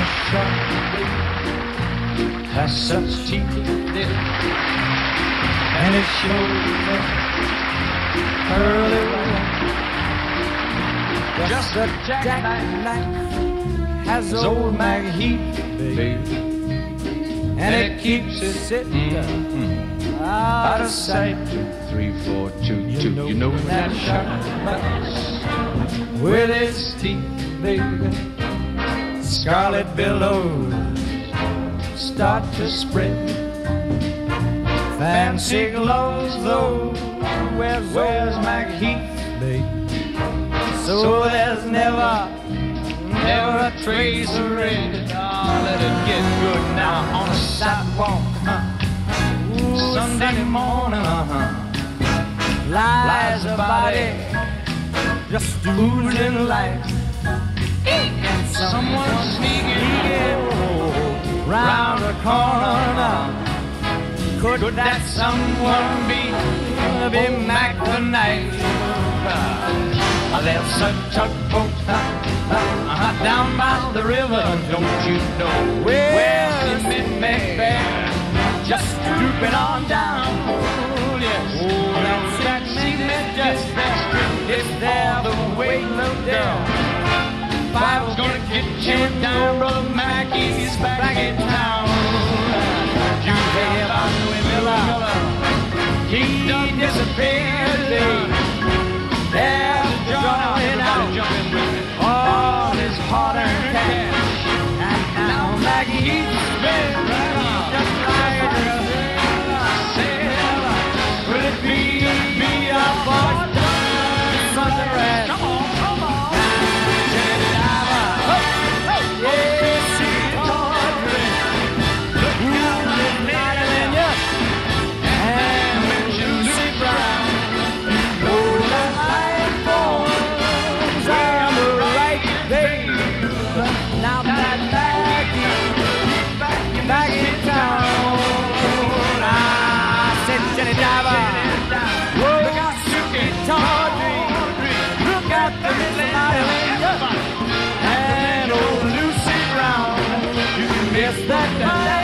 shark has such teeth, and it shows that early white. Just a jackknife has old Mack Heath, baby, and it keeps it sitting out of sight. 3, 4, 2, 2. You know that shark bites with its teeth, baby. Scarlet billows start to spread. Fancy gloves, though, where's Mack Heath, baby? So there's never a trace of red. Oh, let it get good now on a sidewalk. Sunday morning, lies a body just oozing life. And someone sneaking round the corner now. Could that someone be Mack the Knife? There's a tugboat down by the river, don't you know? Where's the Macbeth just drooping on down? Yes. Oh, that cement just is there the way, little girl. Bible's gonna get you down, brother Mackey's back in town. You hear about Louis Miller? He disappeared, babe. There's a jumping out, all his hard-earned cash, and now Mackey's been just like a sailor. Will it be a boy? Something red. Come on, come on. And old Lucy Brown, you missed that night.